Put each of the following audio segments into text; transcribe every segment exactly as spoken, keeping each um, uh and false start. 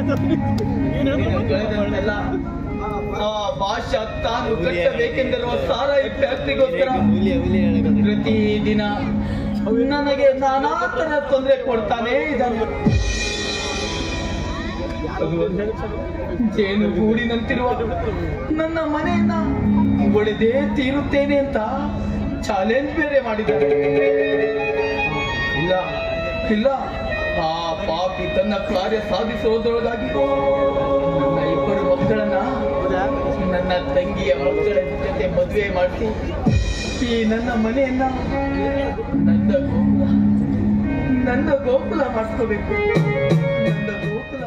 ಆ ಭಾಷಾ ತಾನು ಕಟ್ಟಬೇಕೆಂದಿರುವ ಸಾರಾಯಿ ಫ್ಯಾಕ್ಟ್ರಿಗೋಸ್ಕರ ಪ್ರತಿದಿನ ನನಗೆ ನಾನಾ ತರ ತೊಂದರೆ ಕೊಡ್ತಾನೆ ಇದ್ದಾನೆ. ಜೇನು ಗೂಡಿನಂತಿರುವ ನನ್ನ ಮನೆಯನ್ನ ಒಡೆದೇ ತೀರುತ್ತೇನೆ ಅಂತ ಚಾಲೆಂಜ್ ಬೇರೆ ಮಾಡಿದ್ದಾರೆ. ಇಲ್ಲ ಇಲ್ಲ, ಆ ಪಾಪಿ ತನ್ನ ಕಾರ್ಯ ಸಾಧಿಸುವುದರೊಳಗಾಗಿ ನನ್ನ ಇಬ್ಬರು ಮಕ್ಕಳನ್ನ ನನ್ನ ತಂಗಿಯ ಮಕ್ಕಳ ಜೊತೆ ಮದುವೆ ಮಾಡಿಸಿ ಈ ನನ್ನ ಮನೆಯನ್ನ ನನ್ನ ಗೋಕುಲ ನನ್ನ ಗೋಕುಲ ಮಾಡಿಸ್ಕೋಬೇಕು. ನನ್ನ ಗೋಕುಲ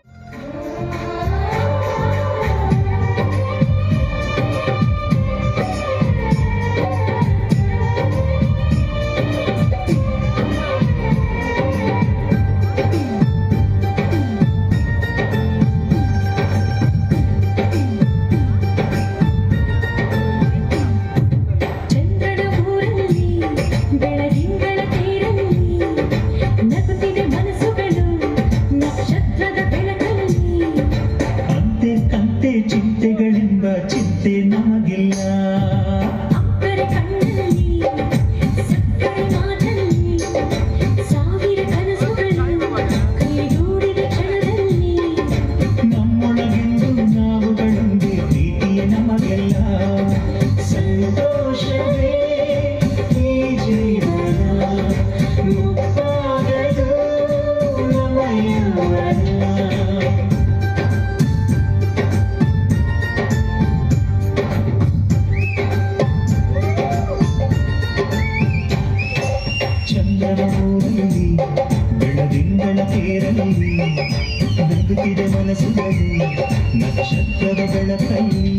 ನಕ್ಷತ್ರದ ಬೆಳಕಲ್ಲಿ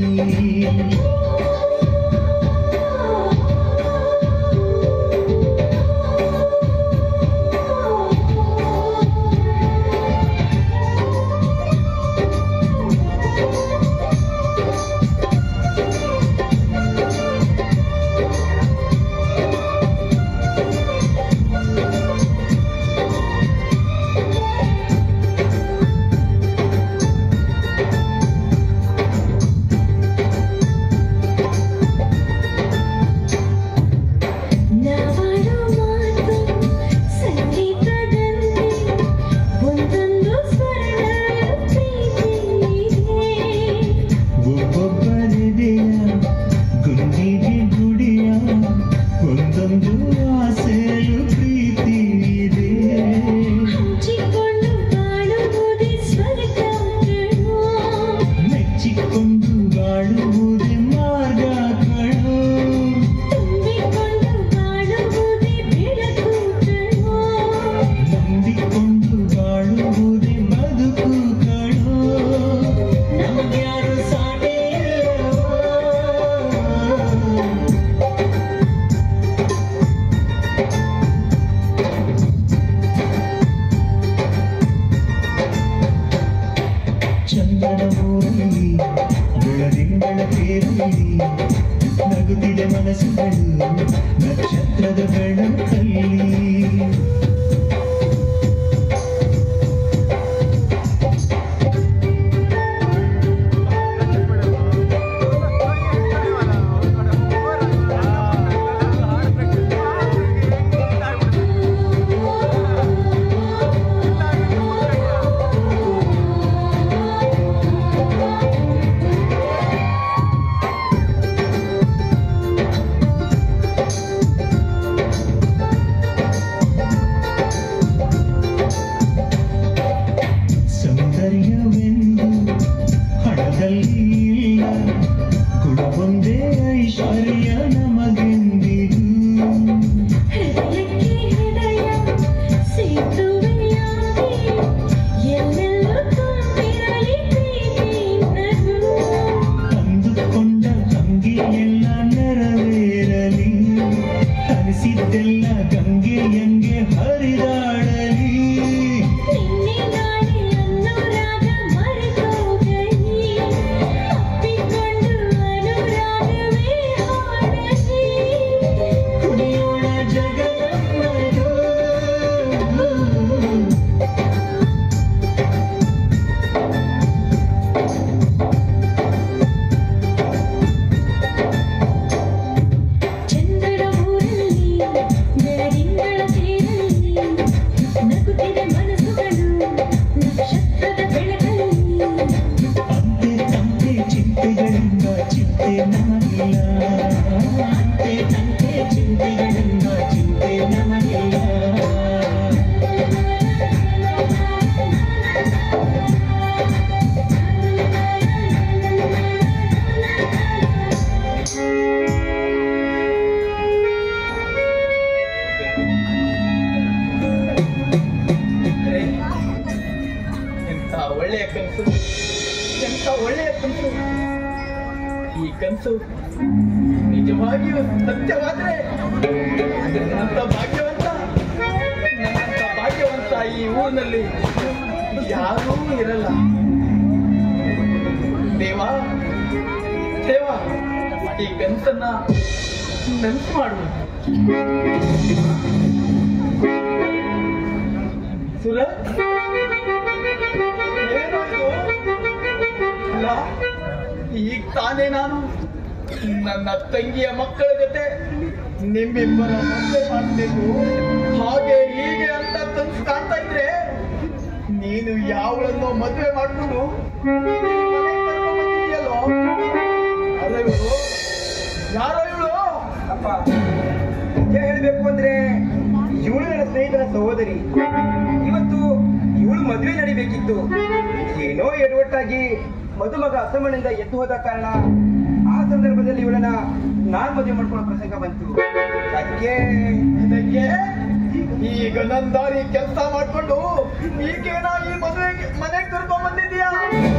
ನಗುತ್ತಿದೆ ಮನಸ್ಸುಗಳು ನಕ್ಷತ್ರದ ಬೆಳಕಲ್ಲಿ. ಒಳ್ಳೆಯ ಕನಸು, ಎಂತ ಒಳ್ಳೆಯ ಕನಸು. ಈ ಕನಸು ನಿಜವಾಗಿಯೂ ಸತ್ಯವಾದ್ರೆ ನನ್ನಂತ ಭಾಗ್ಯವಂತ ನನ್ನಂತ ಭಾಗ್ಯವಂತ ಈ ಊರಿನಲ್ಲಿ ಯಾರೂ ಇರಲ್ಲ. ದೇವ ದೇವ ಈ ಕನಸನ್ನ ನೆನಪು ಮಾಡು. ಸುರತ್, ಏನೋ ಇದು? ಅಲ್ಲ, ಈಗ ತಾನೇ ನಾನು ನನ್ನ ತಂಗಿಯ ಮಕ್ಕಳ ಜೊತೆ ನಿಮ್ಮಿಬ್ಬರ ಮದುವೆ ಮಾಡಬೇಕು ಹಾಗೆ ಹೀಗೆ ಅಂತ ಕನಸು ಕಾಣ್ತಾ ಇದ್ರೆ ನೀನು ಯಾವಳನ್ನೋ ಮದುವೆ ಮಾಡ್ಕೊಂಡು ಅಲ್ಲ ಇವಳು ಯಾರೋ ಇವಳು? ಅಪ್ಪ ಹೇಳ್ಬೇಕು ಅಂದ್ರೆ ಇವಳು ನನ್ನ ಸ್ನೇಹಿತರ ಸಹೋದರಿ. ಇವತ್ತು ಇವಳು ಮದುವೆ ನಡಿಬೇಕಿತ್ತು. ಏನೋ ಎಡವಟ್ಟಾಗಿ ಮದುಮಗ ಅಸಮಣಿಂದ ಎದ್ದು ಹೋದ ಕಾರಣ ಆ ಸಂದರ್ಭದಲ್ಲಿ ಇವಳನ್ನ ನಾನ್ ಮದುವೆ ಮಾಡ್ಕೊಳ್ಳೋ ಪ್ರಸಂಗ ಬಂತು. ಅದಕ್ಕೆ ಇದಕ್ಕೆ ಈಗ ನನ್ನ ದಾರಿ ಕೆಲಸ ಮಾಡ್ಕೊಂಡು ಈಗೇನ ಈ ಮದುವೆಗೆ ಮನೆಗೆ ಕರ್ಕೊಂಡ್ ಬಂದಿದ್ಯಾ?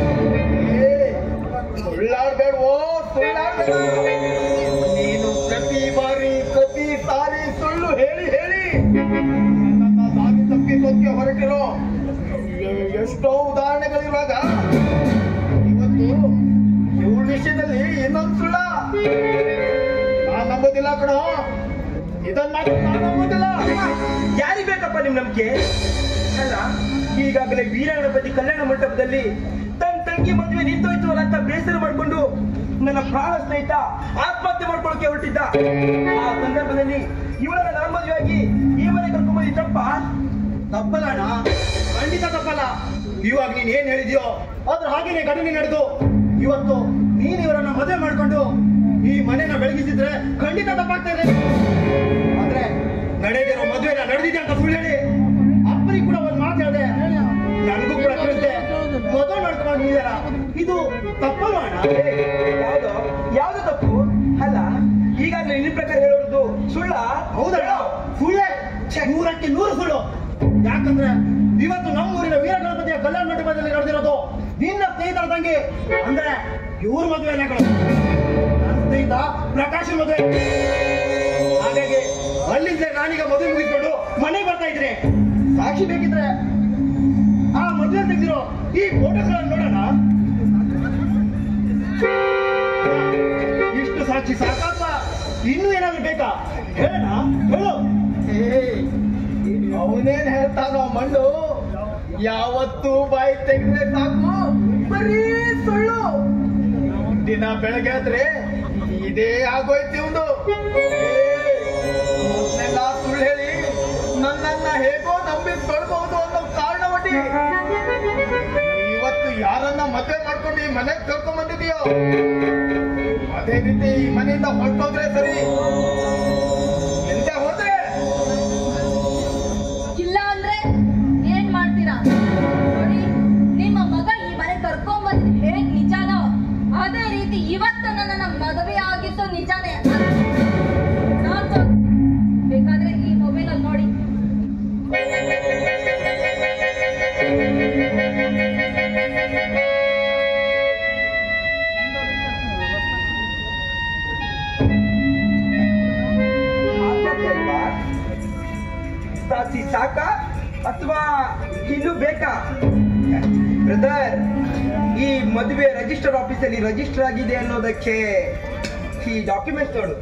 ಸುಳ್ಳಾಡ್ಬೇಡ್ವೋ, ಸುಳ್ಳಾಡ್ಬೇಡ. ನೀನು ಪ್ರತಿ ಬಾರಿ ಪ್ರತಿ ಸಾರಿ ಸುಳ್ಳು ಹೇಳಿ ಹೇಳಿ ನನ್ನ ದಾರಿ ತಪ್ಪಿಸೋಕೆ ಹೊರಟಿರೋ ಎಷ್ಟೋ ಉದಾಹರಣೆಗಳಿರುವಾಗ ಇವತ್ತು ಇವಳ ವಿಷಯದಲ್ಲಿ ಇನ್ನೊಂದು ಸುಳ್ಳ ನಾನ್ ನಂಬೋದಿಲ್ಲ ಕಣೋ. ಇದನ್ನ ನಾನು ನಂಬೋದಿಲ್ಲ. ಯಾರಿಗ್ ಬೇಕಪ್ಪ ನಿಮ್ ನಂಬಿಕೆ? ಅಲ್ಲ, ಈಗಾಗಲೇ ವೀರಗಣಪತಿ ಕಲ್ಯಾಣ ಮಂಟಪದಲ್ಲಿ ತನ್ನ ತಂಗಿ ಮದುವೆ ನಿಂತೋಯ್ತವಲ್ಲ ಅಂತ ಬೇಸರ ಮಾಡ್ಕೊಂಡು ನನ್ನ ಪ್ರಾಣ ಸ್ನೇಹಿತ ಆತ್ಮಹತ್ಯೆ ಮಾಡ್ಕೊಳಕ್ಕೆ ಹೊರಟಿದ್ದ. ಆ ಸಂದರ್ಭದಲ್ಲಿ ಇವಳನ್ನ ನಾನು ಮದುವೆ ಆಗಿ ಈ ಮನೆ ಕರ್ಕೊಂಡ್ಬಂದಿ ತಪ್ಪ? ತಪ್ಪಲ್ಲ ಅಣ್ಣ, ಖಂಡಿತ ತಪ್ಪಲ್ಲ. ಇವಾಗ ನೀನ್ ಏನ್ ಹೇಳಿದ್ಯೋ ಅದ್ರ ಹಾಗೇನೆ ಘಟನೆ ನಡೆದು ಇವತ್ತು ನೀನ್ ಇವರನ್ನ ಮದುವೆ ಮಾಡ್ಕೊಂಡು ಈ ಮನೆನ ಬೆಳಗಿಸಿದ್ರೆ ಖಂಡಿತ ತಪ್ಪಾಗ್ತಾ ಇದೆ. ಆದ್ರೆ ನಡೆದಿರೋ ಮದುವೆನ ನಡೆದಿದೆ ಅಂತ ಸುಳ್ಳು ಹೇಳಿ ಅಪ್ಪನಿಗೆ ಕೂಡ ಒಂದ್ ಮಾತು ಹೇಳಿದೆ, ನನಗೂ ಕೂಡ ತಿಳಿದೆ ಮದುವೆ ಮಾಡ್ಕೊಂಡಿದ್ದಾರ. ಇದು ತಪ್ಪಲ್ಲ ಅಣ್ಣ? ಯಾವ್ದು ಯಾವ್ದು ತಪ್ಪು? ಅಲ್ಲ, ಈಗಾಗಲೇ ನಿನ್ನ ಪ್ರಕಾರ ಹೇಳೋದು ಸುಳ್ಳ? ಹೌದಣ್ಣ, ಸುಳ್ಳೇ, ನೂರಕ್ಕೆ ನೂರು ಸುಳ್ಳು. ಯಾಕಂದ್ರೆ ಇವತ್ತು ನಮ್ಮೂರಿನ ವೀರಗಣಪತಿಯ ಕಲ್ಯಾಣ ಮಂಟಪದಲ್ಲಿ ನಡೆದಿರೋದು ನಿನ್ನ ಸ್ನೇಹಿತರ ತಂಗಿ ಅಂದ್ರೆ ಇವ್ರ ಮದುವೆ ನನ್ನ ಸ್ನೇಹಿತ ಪ್ರಕಾಶ್ ಮದುವೆ. ಹಾಗಾಗಿ ಅಲ್ಲಿಂದ ನಾನೀಗ ಮದುವೆ ಮುಗಿಸ್ಕೊಂಡು ಮನೆಗೆ ಬರ್ತಾ ಇದ್ರೆ ಸಾಕ್ಷಿ ಬೇಕಿದ್ರೆ ಆ ಮದುವೆ ತೆಗೆದಿರೋ ಈ ಫೋಟೋಗಳನ್ನು ನೋಡೋಣ. ಇಷ್ಟು ಸಾಕ್ಷಿ ಸಾಕಪ್ಪ, ಇನ್ನೂ ಏನಾದ್ರು ಬೇಕಾ ಹೇಳೋಣ? ಹೇಳು. ಅವನೇನ್ ಹೇಳ್ತಾನೋ ಮಣ್ಣು, ಯಾವತ್ತೂ ಬಾಯಿ ತೆಗೆದ್ರೆ ಸಾಕು ಬರೀ ಸುಳ್ಳು. ದಿನ ಬೆಳಗ್ಗೆ ಆದ್ರೆ ಇದೇ ಆಗೋಯ್ತಿ ಉಂಡು. ಮೊದಲೆಲ್ಲ ಸುಳ್ಳು ಹೇಳಿ ನನ್ನನ್ನ ಹೇಗೋ ನಂಬಿಸ್ಕೊಳ್ಬಹುದು ಅನ್ನೋ ಕಾರಣ ಒಡ್ಡಿ ಇವತ್ತು ಯಾರನ್ನ ಮದುವೆ ಮಾಡ್ಕೊಂಡು ಈ ಮನೆಗೆ ಕರ್ಕೊಂಡ್ ಬಂದಿದೀಯೋ ಅದೇ ರೀತಿ ಈ ಮನೆಯಿಂದ ಹೊರಟೋದ್ರೆ ಸರಿ. ಎಂತ ಹೋದ್ರೆ ಇಲ್ಲ ಅಂದ್ರೆ ಏನ್ ಮಾಡ್ತೀರಾ ನೋಡಿ. ನಿಮ್ಮ ಮಗ ಈ ಮನೆ ಕರ್ಕೊಂಡ್ ಬಂದ್ ಹೇಗ್ ನಿಜಾನೋ ಅದೇ ರೀತಿ ಇವತ್ತು ನನ್ನ ಮದುವೆ ಆಗಿದ್ದು ನಿಜಾನೇ. ನಾನು ಬೇಕಾದ್ರೆ ಈ ಮೊಬೈಲ್ ಅಲ್ಲಿ ನೋಡಿ. ಸಾಕ್ಷಿ ಸಾಕಾ ಅಥವಾ ಇನ್ನು ಬೇಕಾ? ಬ್ರದರ್, ಈ ಮದುವೆ ರಿಜಿಸ್ಟರ್ ಆಫೀಸಲ್ಲಿ ರಿಜಿಸ್ಟರ್ ಆಗಿದೆ ಅನ್ನೋದಕ್ಕೆ ಈ ಡಾಕ್ಯುಮೆಂಟ್ಸ್ ನೋಡು.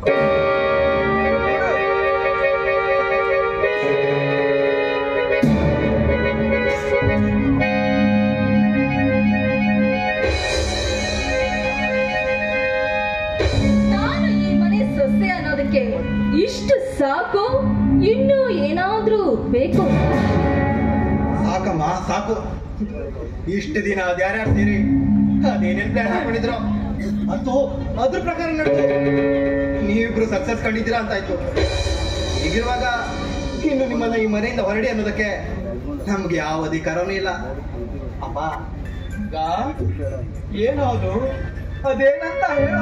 ನಾನು ಈ ಮನೆ ಸೊಸೆ ಅನ್ನೋದಕ್ಕೆ ಇಷ್ಟು ಸಾಕು, ಇನ್ನು ಏನಾದ್ರೂ ಬೇಕು? ಸಾಕಮ್ಮ ಸಾಕು. ಇಷ್ಟು ದಿನ ಅದ್ಯಾರ್ಯಾರು ಸೇರಿ ಅದೇನೇನ್ ಪ್ಲಾನ್ ಹಾಕೊಂಡಿದ್ರು ಅಂತೂ ಅದ್ರ ಪ್ರಕಾರ ನಡೆದು ನೀವಿಬ್ರು ಸಕ್ಸಸ್ ಕಂಡಿದ್ದೀರಾ ಅಂತಾಯ್ತು. ಹೀಗಿರುವಾಗ ಇನ್ನು ನಿಮ್ಮನ್ನ ಈ ಮನೆಯಿಂದ ಹೊರಡಿ ಅನ್ನೋದಕ್ಕೆ ನಮ್ಗೆ ಯಾವ ಅಧಿಕಾರನೂ ಇಲ್ಲ. ಅಪ್ಪ ಏನೋ ಅದು ಅದೇನಂತ ಹೇಳೋ.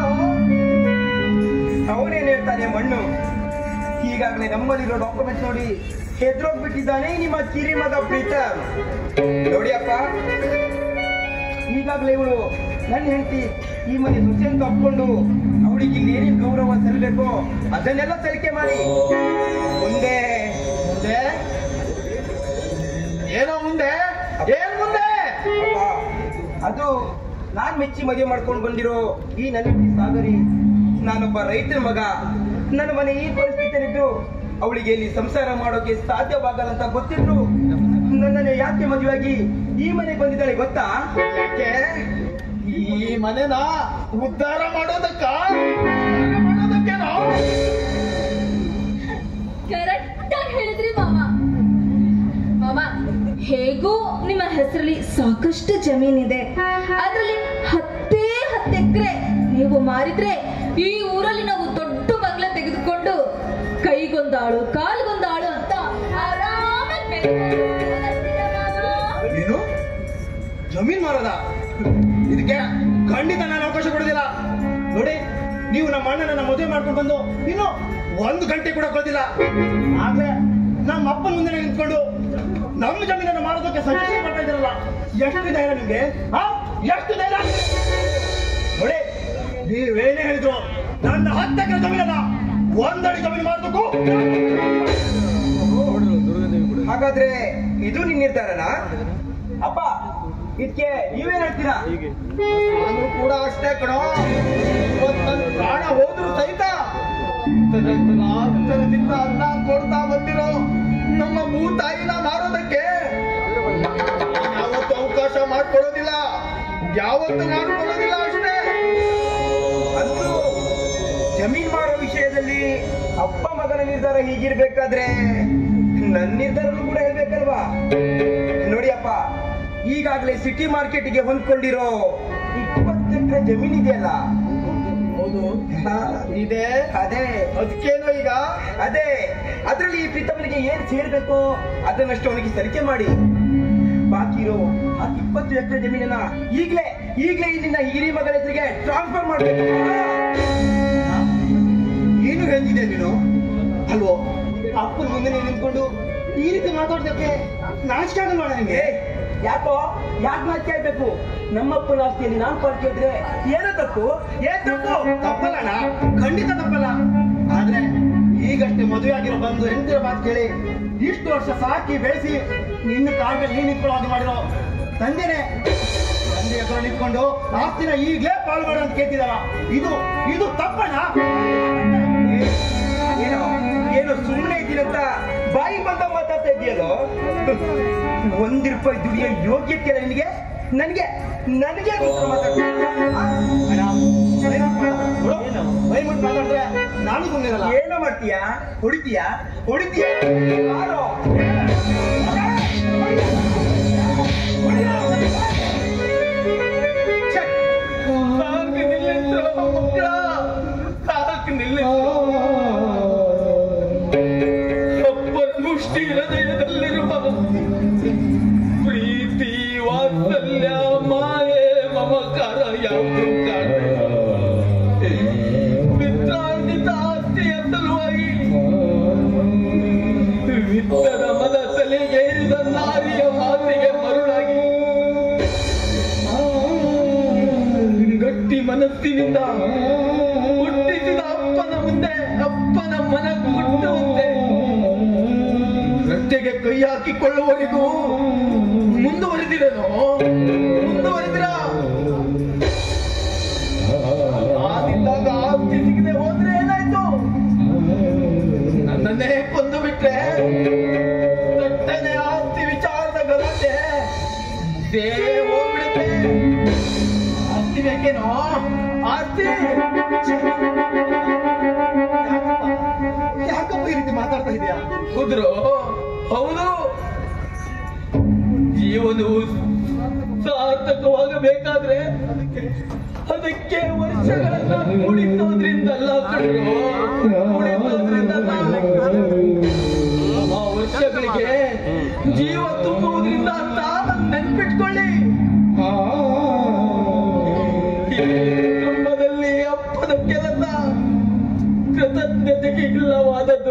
ಅವನೇನ್ ಹೇಳ್ತಾನೆ ಮಣ್ಣು? ಈಗಾಗಲೇ ನಮ್ಮಲ್ಲಿರೋ ಡಾಕ್ಯುಮೆಂಟ್ಸ್ ನೋಡಿ ಹೆದ್ರೋಗ್ಬಿಟ್ಟಿದ್ದಾನೆ ನಿಮ್ಮ ಕಿರಿ ಮಗ ಪ್ರೀತಮ್. ನೋಡಿ ಅಪ್ಪ, ಈಗಾಗಲೇ ಇವಳು ನನ್ನ ಹೆಂಡತಿ ಈ ಮನೆ ಸೊಸೆ ಅಂತ ಒಪ್ಕೊಂಡು ಅವಳಿಗೆ ಇಲ್ಲಿ ಏನೇನು ಗೌರವ ಸಲ್ಲಬೇಕೋ ಅದನ್ನೆಲ್ಲ ಸಲಿಕೆ ಮಾಡಿ ಮುಂದೆ ಮುಂದೆ ಏನೋ ಮುಂದೆ ಏನ್ ಮುಂದೆ ಅಪ್ಪ, ಅದು ನಾನ್ ಮೆಚ್ಚಿ ಮದುವೆ ಮಾಡ್ಕೊಂಡು ಬಂದಿರೋ ಈ ನನ್ನ ಹೆಂಡತಿ ಸಾಗರಿ. ನಾನೊಬ್ಬ ರೈತರ ಮಗ. ನನ್ನ ಮನೆ ಈ ಪರಿಸ್ಥಿತಿಯಲ್ಲಿದ್ದು ಅವಳಿಗೆ ಇಲ್ಲಿ ಸಂಸಾರ ಮಾಡೋಕೆ ಸಾಧ್ಯವಾಗಲ್ಲ ಅಂತ ಗೊತ್ತಿದ್ರು ನನ್ನನ್ನು ಯಾಕೆ ಮದುವೆಯಾಗಿ ಈ ಮನೆಗೆ ಬಂದಿದ್ದಾಳೆ ಗೊತ್ತಾ? ಯಾಕೆ ಈ ಮನೆನ ಉದ್ಧಾರ ಮಾಡೋದಕ್ಕ ಮಾಡೋದಕ್ಕೇನೋ ಕರೆಕ್ಟ್ ಆಗಿ ಹೇಳಿದ್ರಿ ಮಾಮ. ಮಾಮ, ಹೇಗೂ ನಿಮ್ಮ ಹೆಸರಲ್ಲಿ ಸಾಕಷ್ಟು ಜಮೀನಿದೆ. ಅದರಲ್ಲಿ ಹತ್ತೇ ಹತ್ತು ಎಕರೆ ನೀವು ಮಾರಿದ್ರೆ ಈ ಊರಲ್ಲಿ ನಾವು ದೊಡ್ಡ ಬಂಗ್ಲೆ ತೆಗೆದುಕೊಂಡು ಕೈಗೊಂದಾಳು ಕಾಲ್ಗೊಂದಾಳು ಅಂತ ಆರಾಮಾಗಿ ಏನು ಜಮೀನ್ ಮಾರದ? ಇದಕ್ಕೆ ಖಂಡಿತ ನಾನು ಅವಕಾಶ ಕೊಡೋದಿಲ್ಲ. ನೋಡಿ, ನೀವು ನಮ್ಮ ಅಣ್ಣನ ಮದುವೆ ಮಾಡ್ಕೊಂಡು ಬಂದು ಇನ್ನು ಒಂದು ಗಂಟೆ ಕೂಡ ಕೊಡೋದಿಲ್ಲ. ಆದ್ರೆ ನಮ್ಮ ಅಪ್ಪನ ಮುಂದೆ ನಿಂತ್ಕೊಂಡು ನಮ್ಮ ಜಮೀನನ್ನು ಮಾರೋದಕ್ಕೆ ಸಜೆಷನ್ ಮಾಡ್ತಾ ಇದ್ದೀರಲ್ಲ, ಎಷ್ಟು ಧೈರ್ಯ ನಿಮ್ಗೆ? ಹಾ, ಎಷ್ಟು ಧೈರ್ಯ? ನೋಡಿ, ನೀವೇನೇ ಹೇಳಿದ್ರು ನನ್ನ ಹತ್ತು ಎಕರೆ ಜಮೀನಲ್ಲ ಒಂದಡಿ ಜಮೀನು ಮಾರೋದಕ್ಕೂ. ಹಾಗಾದ್ರೆ ಇದು ನಿನ್ನ ನಿರ್ಧಾರನಾ? ಅಪ್ಪ, ಇದಕ್ಕೆ ನೀವೇನ್ ಹೇಳ್ತೀರಾ? ನಾನು ಕೂಡ ಅಷ್ಟೇ ಕಣೋ. ಇವತ್ತು ನನ್ನ ಪ್ರಾಣ ಹೋದ್ರು ಸಹಿತ ತರದಿಂದ ಅನ್ನ ಕೊಡ್ತಾ ಬಂದಿರೋ ನಮ್ಮ ಭೂತಾಯಿನ ಮಾರೋದಕ್ಕೆ ಯಾವತ್ತು ಅವಕಾಶ ಮಾಡ್ಕೊಡೋದಿಲ್ಲ, ಯಾವತ್ತು ಮಾಡ್ಕೊಡೋದಿಲ್ಲ ಅಷ್ಟೇ. ಅಂತೂ ಜಮೀನ್ ಮಾರೋ ವಿಷಯದಲ್ಲಿ ಅಪ್ಪ ಮಗನ ನಿರ್ಧಾರ ಹೀಗಿರ್ಬೇಕಾದ್ರೆ ನನ್ನ ನಿರ್ಧಾರನೂ ಕೂಡ ಹೇಳ್ಬೇಕಲ್ವಾ? ನೋಡಿ ಅಪ್ಪ, ಈಗಾಗಲೇ ಸಿಟಿ ಮಾರ್ಕೆಟ್ಗೆ ಹೊಂದ್ಕೊಂಡಿರೋ ಇಪ್ಪತ್ತು ಎಕರೆ ಜಮೀನ್ ಇದೆಯಲ್ಲ, ಹೌದು ಇದೆ. ಅದೇ ಅದಕ್ಕೇನೋ ಈಗ ಅದೇ ಅದ್ರಲ್ಲಿ ಈ ಪ್ರೀತಮನಿಗೆ ಏನ್ ಸೇರ್ಬೇಕೋ ಅದನ್ನಷ್ಟು ಅವನಿಗೆ ಸಲಿಕೆ ಮಾಡಿ ಬಾಕಿ ಇರೋ ಆ ಇಪ್ಪತ್ತು ಎಕರೆ ಜಮೀನನ್ನ ಈಗ್ಲೇ ಈಗ್ಲೇ ಇಲ್ಲಿಂದ ಹಿರಿ ಮಗನ ಹೆಸರಿಗೆ ಟ್ರಾನ್ಸ್ಫರ್ ಮಾಡ್ಬೇಕು. ಏನು ಹೇಳಿದೆ ನೀನು? ಅಲ್ವೋ, ಅಪ್ಪನ ಮುಂದೆ ನಿಂತ್ಕೊಂಡು ಈ ರೀತಿ ಮಾತಾಡೋದಕ್ಕೆ ನಾಚಿಕೆ ಆಗಲ್ವಾ ನಿಮಗೆ? ಯಾಕೋ ಯಾಕೆ ಮಾತು ಕೇಳ್ಬೇಕು? ನಮ್ಮಪ್ಪನ ಆಸ್ತಿಯಲ್ಲಿ ನಾನು ಪಾಲ್ ಕೇಳಿದ್ರೆ ಏನೋ ತಪ್ಪು? ಏನ್ ತಪ್ಪು? ತಪ್ಪಲ್ಲಣ್ಣ, ಖಂಡಿತ ತಪ್ಪಲ್ಲ. ಆದ್ರೆ ಈಗಷ್ಟೇ ಮದುವೆ ಆಗಿರೋ ಬಂದು ಹೆಂಡತಿರ ಮಾತು ಕೇಳಿ ಇಷ್ಟು ವರ್ಷ ಸಾಕಿ ಬೆಳೆಸಿ ನಿನ್ನ ಕಾಲದಲ್ಲಿ ನೀನ್ ನಿಂತ್ಕೊಳ್ಳೋ ಹಾಗೆ ಮಾಡಿರೋ ತಂದೆನೆ ತಂದೆ ಎದುರು ನಿಂತ್ಕೊಂಡು ಆಸ್ತಿನ ಈಗಲೇ ಪಾಲು ಮಾಡು ಅಂತ ಕೇಳ್ತಿದಾರ. ಇದು ಇದು ತಪ್ಪಣ್ಣ. ಏನೋ ಏನೋ ಸುಮ್ಮನೆ ಇದ್ದೀರಂತ ಬಾಯಿ ಬಂದ ಮಾತಾಡ್ತಾ ಇದೆಯಲ್ಲೋ. ಒಂದ್ ರೂಪಾಯಿ ದುಡಿಯೋ ಯೋಗ್ಯತೆ ಇಲ್ಲ ನಿನಗೆ? ನನಗೆ ನನಗೆ ಮಾತಾಡಿದ್ರೆ ನಾನು ಸುಮ್ಮನಿರಲ್ಲ. ಏನೋ ಮಾಡ್ತೀಯಾ? ಹೊಡಿತೀಯಾ ಹೊಡಿತೀಯಾ ಯಾರೋ? ಸಾಕು ನಿಲ್ಲಿಸು ಮಕ್ಕಳ, ಸಾಕು ನಿಲ್ಲಿಸು. ಅಪ್ಪನ ಮುಷ್ಟಿ ಹೃದಯದಲ್ಲಿರುವ ಪ್ರೀತಿ, ವಾತ್ಸಲ್ಯ, ಮಾಯೆ, ಮಮಕಾರ ಯಾವುದು ಮಿತ್ರಾರ್ಜಿತ ಆಸ್ತಿಯ ಸಲುವಾಗಿ ವಿತ್ತದ ಮದ ತಲೆಗೆ ಇರಿದ ನಾರಿಯ ಮಾತಿಗೆ ಮರುಳಾಗಿ ಗಟ್ಟಿ ಮನಸ್ಸಿನಿಂದ ಹುಟ್ಟಿಸಿದ ಅಪ್ಪನ ಮುಂದೆ ಅಪ್ಪನ ಮನ ಕುಟ್ಟುವಂತೆ ರಸ್ತೆಗೆ ಕೈ ಹಾಕಿಕೊಳ್ಳುವವರೆಗೂ ಮುಂದುವರೆದಿರನು ಮುಂದುವರೆದಿರ ಆದಿದ್ದಾಗ ಆಸ್ತಿ ಸಿಗದೆ ಹೋದ್ರೆ ಏನಾಯ್ತು? ನನ್ನನ್ನೇ ಕೊಂದು ಬಿಟ್ರೆ ದಟ್ಟನೆ ಆಸ್ತಿ ವಿಚಾರದ ಗಲಾಟೆ ದೇಹ ಹೋಗ್ಬಿಡುತ್ತೆ. ಆಸ್ತಿ ಬೇಕೇನೋ? ಆಸ್ತಿ ಯಾಕಪ್ಪ ಈ ರೀತಿ ಮಾತಾಡ್ತಾ ಇದೆಯಾ? ಹೌದ್ರು, ಹೌದು. ಜೀವನವು ಸಾರ್ಥಕವಾಗಬೇಕಾದ್ರೆ ಅದಕ್ಕೆ ವರ್ಷಗಳನ್ನ ಕೂಡಿಸೋದ್ರಿಂದಲ್ಲ ಕಣ್ಣು, ಕೂಡಿಸೋದ್ರಿಂದಲ್ಲ. ಆ ವರ್ಷಗಳಿಗೆ ಜೀವ ತುಂಬುವುದರಿಂದ ಅಂತ ನೆನ್ಪಿಟ್ಕೊಳ್ಳಿ. ಕುಟುಂಬದಲ್ಲಿ ಅಪ್ಪದ ಕೆಲಸ ಕೃತಜ್ಞತೆಗೆ ಇಲ್ಲವಾದದ್ದು.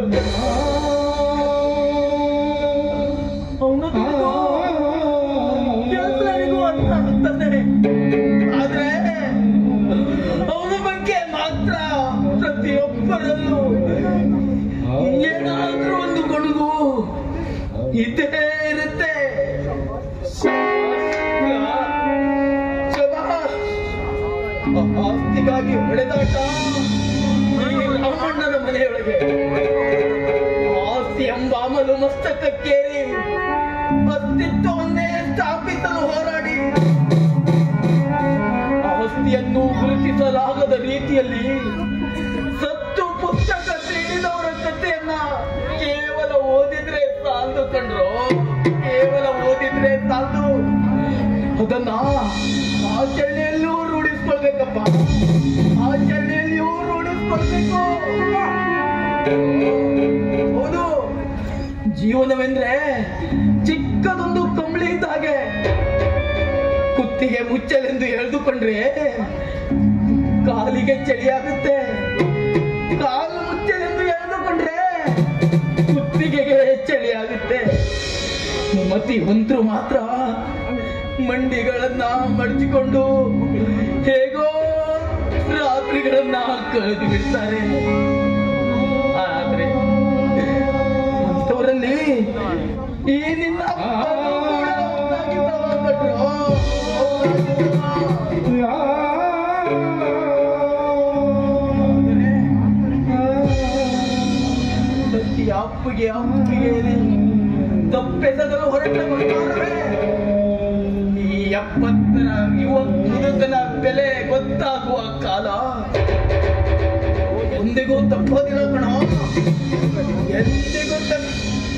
ಅವನು ಎಲ್ಲರಿಗೂ ಅರ್ಥ ಆಗ್ತದೆ. ಆದ್ರೆ ಅವನ ಬಗ್ಗೆ ಮಾತ್ರ ಪ್ರತಿಯೊಬ್ಬರಲ್ಲೂ ಏನಾದ್ರೂ ಒಂದು ಗುಡುಗು ಇದ್ದೇ ಇರುತ್ತೆ. ಆಸ್ತಿಗಾಗಿ ಹೊಡೆದಾಟ ಈ ರಾಮಣ್ಣನ ಮನೆಯೊಳಗೆ. ಆಸ್ತಿ ಎಂಬ ಅಮಲು ಮಸ್ತಕಕ್ಕೇರಿ ಅಸ್ತಿತ್ವವನ್ನೇ ಸ್ಥಾಪಿಸಲು ಹೋರಾಡಿ ಆಸ್ತಿಯನ್ನು ಗುರುತಿಸಲಾಗದ ರೀತಿಯಲ್ಲಿ ಸತ್ತು ಪುಸ್ತಕ ಸೇರಿದವರ ಕಥೆಯನ್ನ ಕೇವಲ ಓದಿದ್ರೆ ಸಾಲದು ಕಂಡ್ರು. ಕೇವಲ ಓದಿದ್ರೆ ಸಾಲದು, ಅದನ್ನ ಆಚರಣೆಯಲ್ಲೂ ರೂಢಿಸ್ಕೊಳ್ಬೇಕಪ್ಪ. ಆಚರಣೆಯಲ್ಲಿಯೂ ರೂಢಿಸ್ಕೊಳ್ಬೇಕು. ಹೌದು, ಜೀವನವೆಂದ್ರೆ ಚಿಕ್ಕದೊಂದು ಕಂಬಳಿ ಇದ್ದ ಹಾಗೆ. ಕುತ್ತಿಗೆ ಮುಚ್ಚಲೆಂದು ಎಳೆದುಕೊಂಡ್ರೆ ಕಾಲಿಗೆ ಚಳಿಯಾಗುತ್ತೆ. ಕಾಲು ಮುಚ್ಚಲೆಂದು ಎಳೆದುಕೊಂಡ್ರೆ ಕುತ್ತಿಗೆಗೆ ಚಳಿಯಾಗುತ್ತೆ. ಮತಿ ಹೊಂತರು ಮಾತ್ರ ಮಂಡಿಗಳನ್ನ ಮಡಚಿಕೊಂಡು ಹೇಗೋ ರಾತ್ರಿಗಳನ್ನ ಕಳೆದು ಬಿಡ್ತಾರೆ. ಆದ್ರೆ ಅಂಥವರಲ್ಲಿ ಈ ನಿನ್ನ ಸತ್ಯ ಅಪ್ಪಿಗೆ ಅಪ್ಪಿಗೆ ತಪ್ಪೆಸಗಲು ಹೊರಟ ಗೊತ್ತಾರವೇ ಈ ಎಪ್ಪತ್ತರ ಯುವಕನ ಬೆಲೆ ಗೊತ್ತಾಗುವ ಕಾಲ ಒಂದಿಗೂ ತಪ್ಪೋದಿಲ್ಲ ಕಣೋ. ಎಂದಿಗೂ ತಪ್ಪ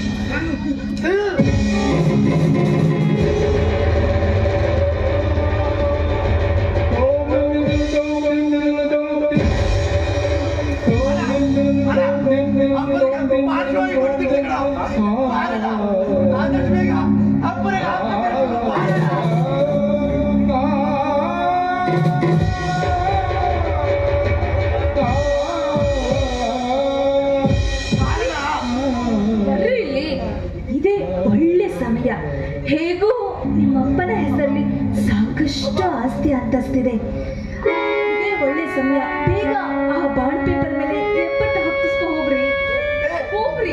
ಹೇಗೂ ನಿಮ್ಮಪ್ಪನ ಹೆಸರಲ್ಲಿ ಸಾಕಷ್ಟು ಆಸ್ತಿ ಅಂತಸ್ತಿದೆ. ಇದೇ ಒಳ್ಳೆ ಸಮಯ. ಬೇಗ ಆ ಬಾಂಡ್ ಪೇಪರ್ ಮೇಲೆ ಎಪ್ಪಟ್ಟು ಹತ್ತಿಸ್ಕೊ ಹೋಗ್ರಿ ಹೋಗ್ರಿ.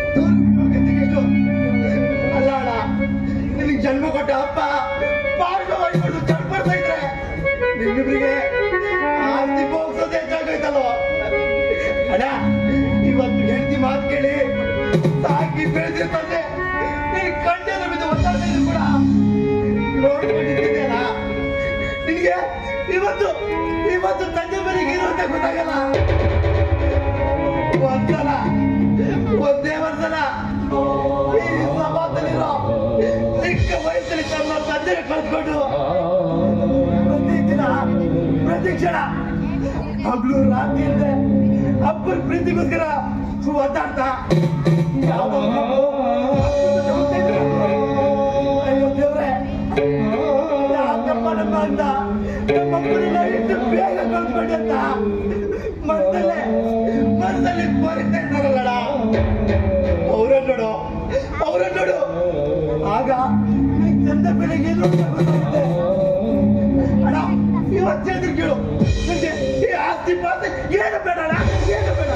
ಅಲ್ಲ ಅಣ್ಣ, ನಿನಗೆ ಜನ್ಮ ಕೊಟ್ಟ ಅಪ್ಪ ಪಾರ್ಶ್ವವಾಯಿಕೊಂಡು ಚಡ್ಪಡ್ತಾ ಇದ್ರೆ ನಿಮ್ಮಿಬ್ರಿಗೆ ಆಸ್ತಿ ಹೋಗ್ಸೋದೇ ಹೆಚ್ಚಾಗೋಯ್ತಲ್ವ ಅಣ್ಣ. ಇವತ್ತು ಹೆಂಡತಿ ಮಾತು ಕೇಳಿ ಸಾಕಿ ಬೆಳೆದಿರ್ತಂದೆ ನೀನು ಕಣ್ಣೆಲ್ಲ ಬಿದ್ದು ಒತ್ತಾಡ್ತಾ ಇದ್ರು ಕೂಡ ನೋಡ್ಕೊಂಡಿದ್ದೀಯಲ್ಲ. ನಿನಗೆ ಇವತ್ತು ಇವತ್ತು ತಂದೆ ಮನೆಗೆ ಇರುವಂತ ಗೊತ್ತಾಗಲ್ಲ. ಒಂದ್ಸಲ ಒಂದೇ ಒಂದ್ಸಲ ಈ ಸಮಾಜದಲ್ಲಿರೋ ಚಿಕ್ಕ ವಯಸ್ಸಲ್ಲಿ ತಮ್ಮ ತಂದೆ ಕಳ್ಕೊಂಡು ಪ್ರತಿ ದಿನ ಪ್ರತಿ ಕ್ಷಣ ಹಗ್ಲು ರಾತ್ರಿ ಇಲ್ಲದೆ ಅಪ್ಪನ ಪ್ರೀತಿಗೋಸ್ಕರ ಒದ್ದಾಡ್ತಾ ಅಯ್ಯೋ ದೇವ್ರೆ, ಯಾಕಪ್ಪ ನಮ್ಮ ಅಂತ ನಮ್ಮಪ್ಪನೆಲ್ಲ ಎಷ್ಟು ಬೇಗ ಕಳ್ಕೊಂಡೆ ಅಂತ ಮನಸ್ಸಲ್ಲೇ ಮನಸ್ಸಲ್ಲಿ ಬರಿತಾ ಇದ್ದಾರಲ್ಲಡ. ಅವ್ರನ್ನ ನೋಡು ಅವ್ರನ್ನ ನೋಡು. ಆಗ ಚಂದ ಬೆಳಿಗ್ಗೆ ಗೊತ್ತಾಗುತ್ತೆ ಅಣ್ಣ. ಇವತ್ತು ಹೇಳಿದ್ರು ಕೇಳು, ನನಗೆ ಈ ಆಸ್ತಿ ಪಾಸ್ತಿ ಏನು ಬೇಡ ಅಣ್ಣ, ಏನು ಬೇಡ.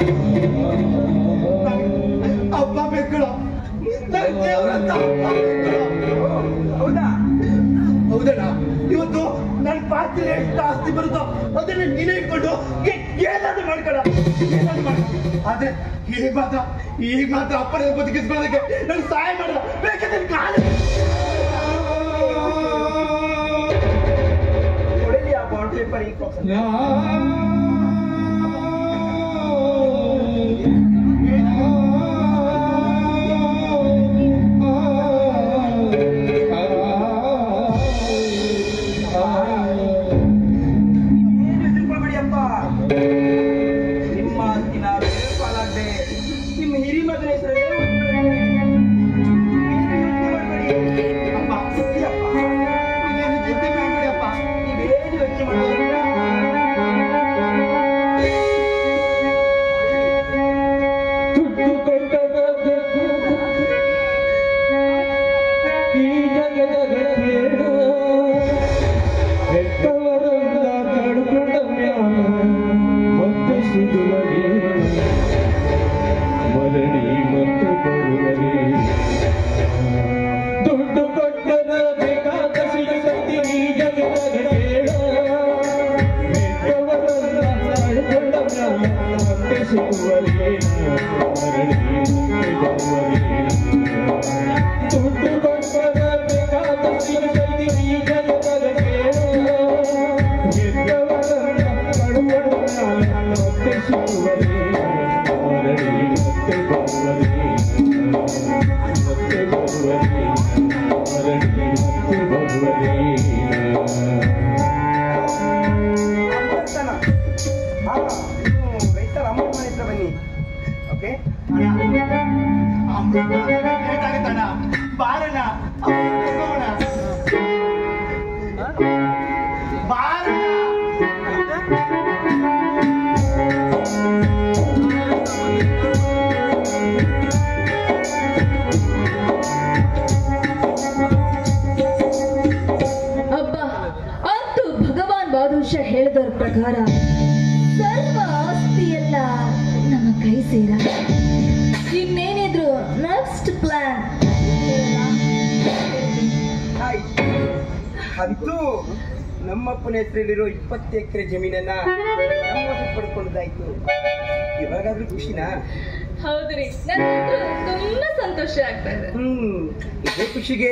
ಅಪ್ಪ ಬೇಕಳು, ನನಗೆ ದೇವ್ರಂತ ಅಪ್ಪ ಬೇಕಳು. ಹೌದಾ? ಹೌದಣ್ಣ. ಇವತ್ತು ನನ್ನ ಪಾಸ್ತಿ ಎಷ್ಟು ಆಸ್ತಿ ಬರುತ್ತೋ ಅದನ್ನ ನೀನೇ ಇಟ್ಕೊಂಡು ಏನಾದ್ರು ಮಾಡ್ಕೊಳ ಏನಾದ್ರು ಮಾಡ. ಆದ್ರೆ ಈಗ ಮಾತ್ರ ಈಗ ಮಾತ್ರ ಅಪ್ಪನ ಬದುಕಿಸ್ಕೊಳ್ಳೋದಕ್ಕೆ ನನ್ಗೆ ಸಹಾಯ ಮಾಡ ಬೇಕಾದ್ರೆ ಕಾಲ ಕೊಡಲಿ ಆ ಬಾಂಡ್ ಪೇಪರ್. ಈ ನಿಮ್ಮ ದಿನ ಪಾಲಾಗದೆ ನಿಮ್ಮ ಹಿರಿ ಮಗನ ಹೆಸರಲ್ಲೇ ಅಪ್ಪ ಸುದ್ದಿಯಪ್ಪ. ನೀವೇನು ಚಿಂತೆ ಮಾಡಬೇಡಿ ಅಪ್ಪ, ನೀವೇನು ಯೋಚನೆ ಮಾಡೋದಿಲ್ಲ. ಈ ಜಗದ ರೈತರ ಅಮೃತ ಮನೆ ಹತ್ರ ಬನ್ನಿ. ಓಕೆ ಬೇಕಾಗುತ್ತಣ್ಣ ಬಾರಣ ಬಾರಣ ಅಬ್ಬಾ, ಅಂತೂ ಭಗವಾನ್ ಬಾದುಷಾ ಹೇಳಿದರ ಪ್ರಕಾರ ಸರ್ವ ಆಸ್ತಿ ಎಲ್ಲ ನಮ್ಮ ಕೈ ಸೇರ. ಇನ್ನೇನಿದ್ರು ನೆಕ್ಸ್ಟ್ ಪ್ಲಾನ್ ಅಂತೂ ನಮ್ಮಪ್ಪನ ಹೆಸರಲ್ಲಿರೋ ಇಪ್ಪತ್ತು ಎಕರೆ ಜಮೀನನ್ನ ನಮ್ಮ ಪಡ್ಕೊಳ್ಳೋದಾಯ್ತು. ಇವಾಗಾದ್ರೂ ಖುಷಿನಾ? ಹೌದ್ರಿ, ನನಗಂತೂ ತುಂಬಾ ಸಂತೋಷ ಆಗ್ತಾ ಇದೆ. ಹ್ಮ್ ಇದೇ ಖುಷಿಗೆ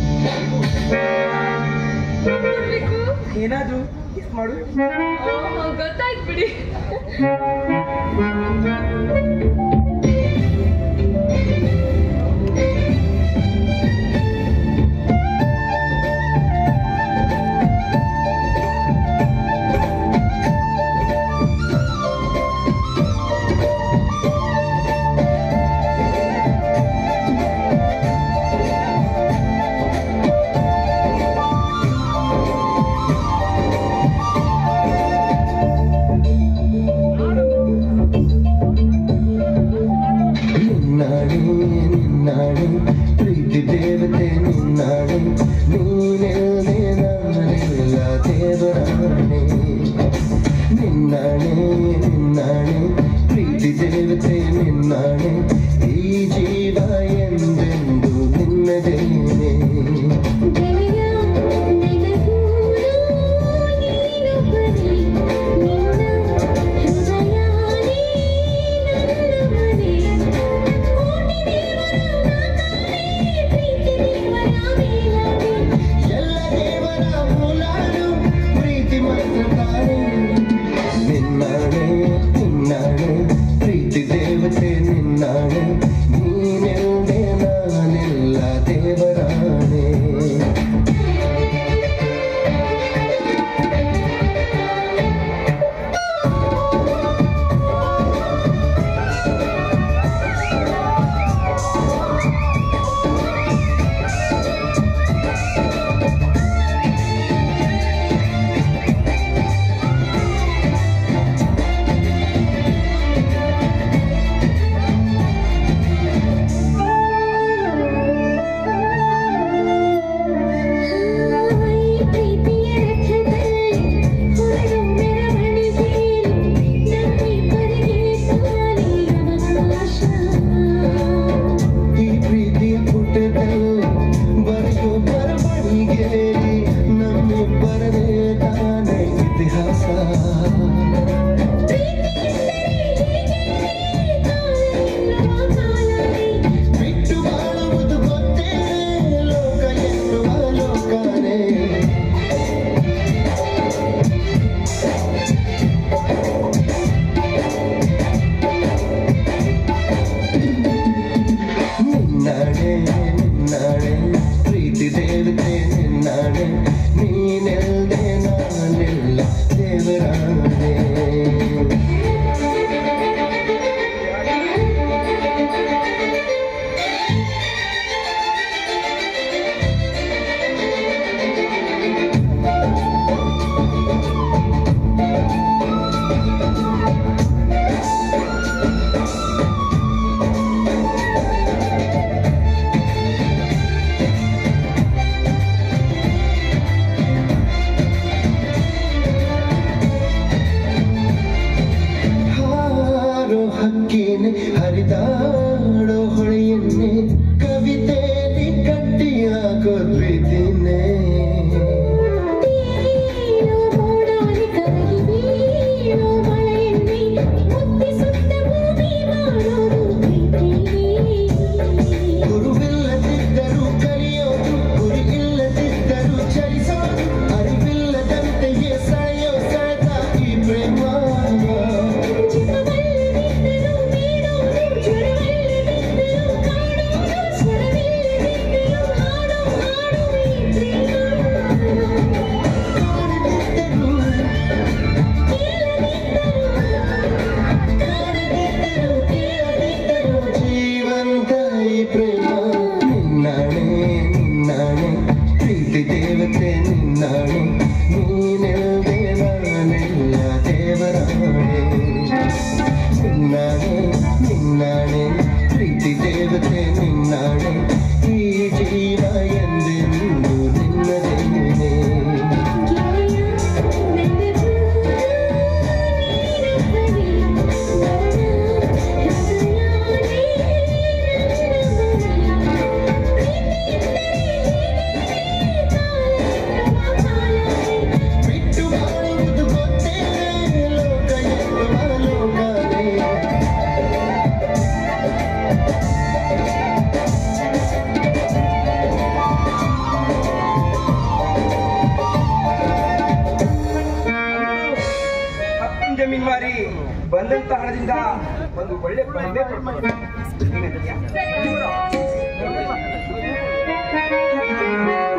ಏನಾದ್ರು ಗಿಫ್ಟ್ ಮಾಡು. ಗೊತ್ತಾಯ್ತು ಬಿಡಿ. ಪ್ರೀತಿ ದೇವತೆ ನಿನ್ನಾಡು, ನೀನೆಲ್ಲೇ ನಾನೆಲ್ಲ ದೇವರಾಣೆ. ನಿನ್ನಾಣೆ ನಿನ್ನಾಣೆ ಪ್ರೀತಿ ದೇವತೆ ನಿನ್ನಾಣೆ, ಈ ಜೀವ ಎಂದೆಂದು ನಿನ್ನದೇನೆ. ನಿನ್ನಾಣೆ ನಿನ್ನಾಣೆ ಪ್ರೀತಿ ದೇವತೆ ನಿನ್ನಾಣೆ, ನೀನೆಲ್ಲೇ ನಾನೆಲ್ಲ ದೇವರಾಣೆ. ನಿನ್ನಾಣೆ ನಿನ್ನಾಣೆ ಪ್ರೀತಿ ದೇವತೆ ನಿನ್ನಾಣೆ, ನೀನೆಲ್ಲೇ ನಾನೆಲ್ಲ ದೇವರಾಣೆ. ಮಿನ್ಮಾರಿ ಬಂದಂತ ಹಣದಿಂದ ಒಂದು ಒಳ್ಳೆ ಬಂದೆ ಕೊಡ್ತೀನಿ. ಏನಂತೀಯ? ಸರಿ.